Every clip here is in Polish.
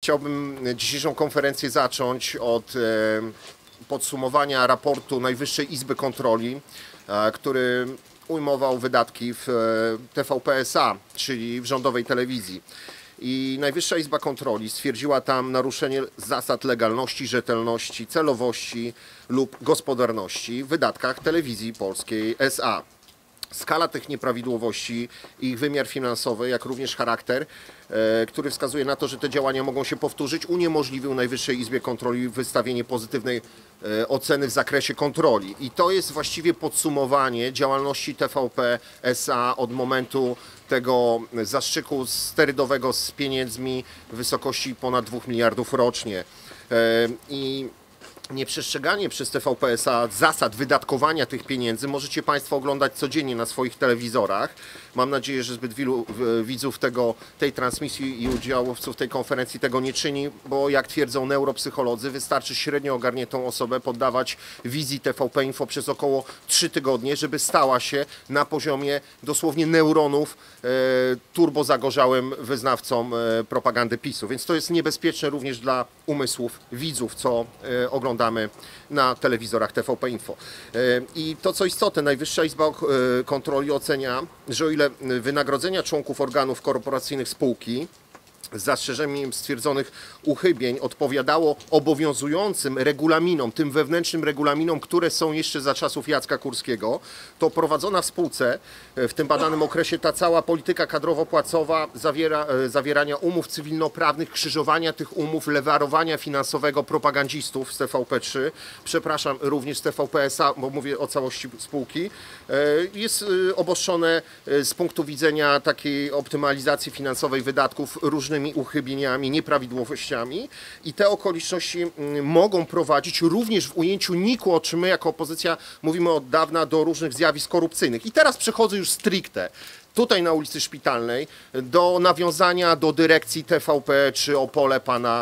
Chciałbym dzisiejszą konferencję zacząć od podsumowania raportu Najwyższej Izby Kontroli, który ujmował wydatki w TVP S.A., czyli w rządowej telewizji. I Najwyższa Izba Kontroli stwierdziła tam naruszenie zasad legalności, rzetelności, celowości lub gospodarności w wydatkach Telewizji Polskiej S.A. Skala tych nieprawidłowości, ich wymiar finansowy, jak również charakter, który wskazuje na to, że te działania mogą się powtórzyć, uniemożliwił Najwyższej Izbie Kontroli wystawienie pozytywnej oceny w zakresie kontroli. I to jest właściwie podsumowanie działalności TVP S.A. od momentu tego zastrzyku sterydowego z pieniędzmi w wysokości ponad 2 miliardów rocznie. I nieprzestrzeganie przez TVP S.A. zasad wydatkowania tych pieniędzy możecie Państwo oglądać codziennie na swoich telewizorach. Mam nadzieję, że zbyt wielu widzów tej transmisji i udziałowców tej konferencji tego nie czyni, bo jak twierdzą neuropsycholodzy, wystarczy średnio ogarniętą osobę poddawać wizji TVP Info przez około 3 tygodnie, żeby stała się na poziomie dosłownie neuronów turbozagorzałym wyznawcom propagandy PiS-u. Więc to jest niebezpieczne również dla umysłów widzów, co oglądamy na telewizorach TVP Info. I to, co istotne, Najwyższa Izba Kontroli ocenia, że o ile wynagrodzenia członków organów korporacyjnych spółki z zastrzeżeniem stwierdzonych uchybień odpowiadało obowiązującym regulaminom, tym wewnętrznym regulaminom, które są jeszcze za czasów Jacka Kurskiego, to prowadzona w spółce w tym badanym okresie ta cała polityka kadrowo-płacowa zawierania umów cywilnoprawnych, krzyżowania tych umów, lewarowania finansowego propagandzistów z TVP3, przepraszam, również z TVP S.A., bo mówię o całości spółki, jest obostrzone z punktu widzenia takiej optymalizacji finansowej wydatków różnymi uchybieniami, nieprawidłowościami i te okoliczności mogą prowadzić również w ujęciu NIK-u, o czym my jako opozycja mówimy od dawna, do różnych zjawisk korupcyjnych. I teraz przechodzę już stricte tutaj na ulicy Szpitalnej do nawiązania do dyrekcji TVP czy Opole pana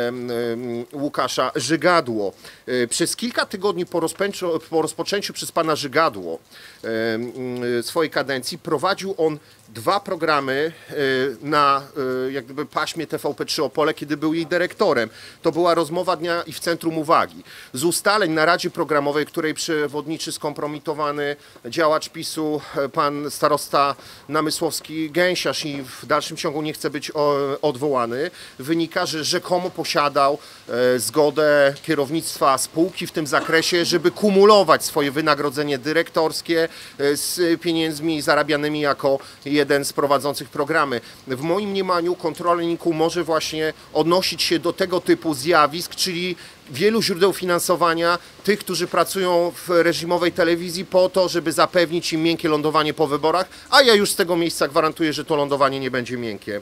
Łukasza Żygadło. Przez kilka tygodni po rozpoczęciu przez pana Żygadło swojej kadencji prowadził on 2 programy na jak gdyby paśmie TVP3 Opole, kiedy był jej dyrektorem. To była rozmowa dnia i w centrum uwagi. Z ustaleń na Radzie Programowej, której przewodniczy skompromitowany działacz PiS-u, pan starosta Namysłowski-Gęsiarz i w dalszym ciągu nie chce być odwołany, wynika, że rzekomo posiadał zgodę kierownictwa spółki w tym zakresie, żeby kumulować swoje wynagrodzenie dyrektorskie z pieniędzmi zarabianymi jako jeden z prowadzących programy. W moim mniemaniu kontrola NIK-u może właśnie odnosić się do tego typu zjawisk, czyli wielu źródeł finansowania tych, którzy pracują w reżimowej telewizji po to, żeby zapewnić im miękkie lądowanie po wyborach, a ja już z tego miejsca gwarantuję, że to lądowanie nie będzie miękkie.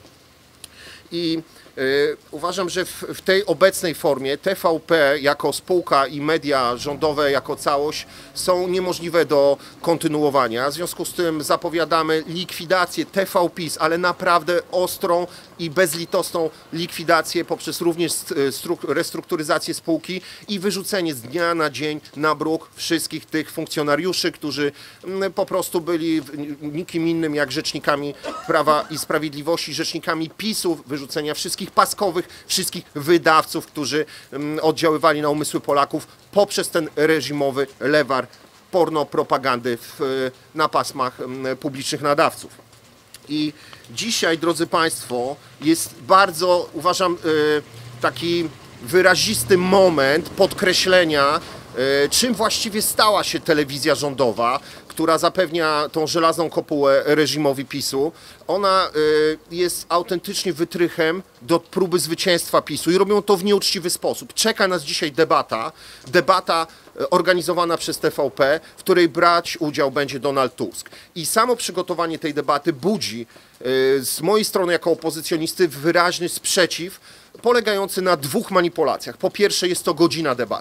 I uważam, że w tej obecnej formie TVP jako spółka i media rządowe jako całość są niemożliwe do kontynuowania. W związku z tym zapowiadamy likwidację TVPiS, ale naprawdę ostrą i bezlitosną likwidację poprzez również restrukturyzację spółki i wyrzucenie z dnia na dzień na bruk wszystkich tych funkcjonariuszy, którzy po prostu byli nikim innym jak rzecznikami Prawa i Sprawiedliwości, rzecznikami PiS-u, wyrzucenia wszystkich paskowych, wszystkich wydawców, którzy oddziaływali na umysły Polaków poprzez ten reżimowy lewar pornopropagandy na pasmach publicznych nadawców. I dzisiaj, drodzy Państwo, jest bardzo, uważam, taki wyrazisty moment podkreślenia, czym właściwie stała się telewizja rządowa, która zapewnia tą żelazną kopułę reżimowi PiS-u. Ona jest autentycznie wytrychem do próby zwycięstwa PiS-u i robią to w nieuczciwy sposób. Czeka nas dzisiaj debata organizowana przez TVP, w której brać udział będzie Donald Tusk. I samo przygotowanie tej debaty budzi z mojej strony jako opozycjonisty wyraźny sprzeciw polegający na 2 manipulacjach. Po pierwsze jest to godzina debaty.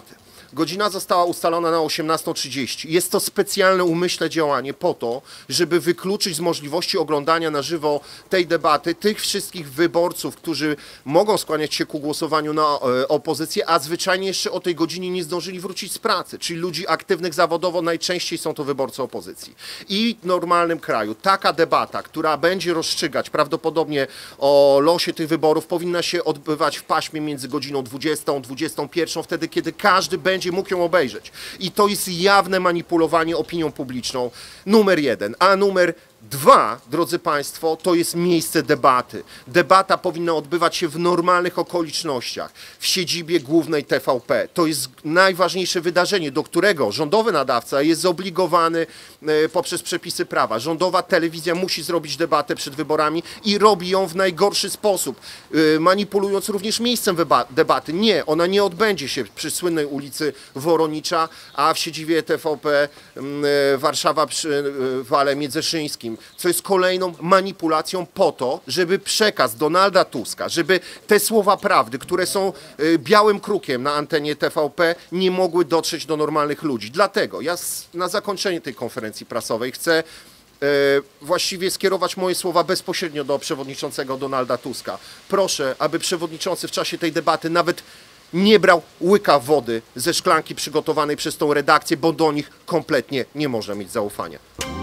Godzina została ustalona na 18:30. Jest to specjalne, umyślne działanie po to, żeby wykluczyć z możliwości oglądania na żywo tej debaty tych wszystkich wyborców, którzy mogą skłaniać się ku głosowaniu na opozycję, a zwyczajnie jeszcze o tej godzinie nie zdążyli wrócić z pracy, czyli ludzi aktywnych zawodowo, najczęściej są to wyborcy opozycji. I w normalnym kraju taka debata, która będzie rozstrzygać prawdopodobnie o losie tych wyborów, powinna się odbywać w paśmie między godziną 20, 21, wtedy kiedy każdy będzie mógł ją obejrzeć. I to jest jawne manipulowanie opinią publiczną, numer jeden. A numer dwa, drodzy Państwo, to jest miejsce debaty. Debata powinna odbywać się w normalnych okolicznościach, w siedzibie głównej TVP. To jest najważniejsze wydarzenie, do którego rządowy nadawca jest zobligowany poprzez przepisy prawa. Rządowa telewizja musi zrobić debatę przed wyborami i robi ją w najgorszy sposób, manipulując również miejscem debaty. Nie, ona nie odbędzie się przy słynnej ulicy Woronicza, a w siedzibie TVP Warszawa przy wale Międzyszyńskim, co jest kolejną manipulacją po to, żeby przekaz Donalda Tuska, żeby te słowa prawdy, które są białym krukiem na antenie TVP, nie mogły dotrzeć do normalnych ludzi. Dlatego ja na zakończenie tej konferencji prasowej chcę właściwie skierować moje słowa bezpośrednio do przewodniczącego Donalda Tuska. Proszę, aby przewodniczący w czasie tej debaty nawet nie brał łyka wody ze szklanki przygotowanej przez tą redakcję, bo do nich kompletnie nie można mieć zaufania.